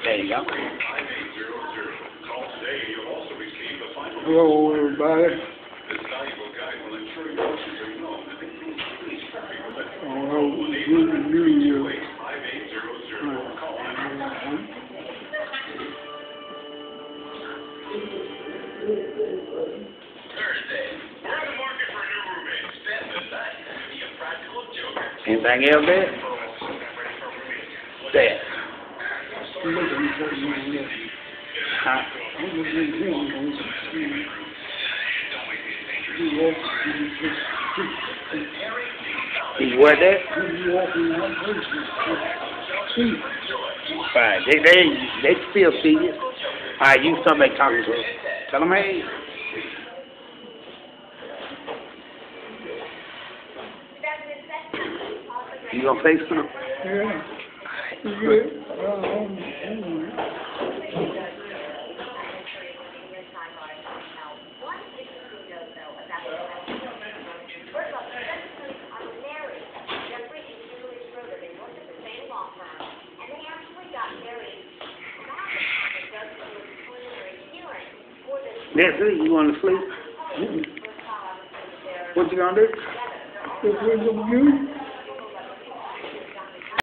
There you go. Hello, everybody. New Year. Anything else there? There. Huh? He's what there? Fine. They still see you. Alright, you somebody talking to him. Tell him, hey. You gonna say something? Yeah. Good. That's it. You want to sleep? What you gonna do? You?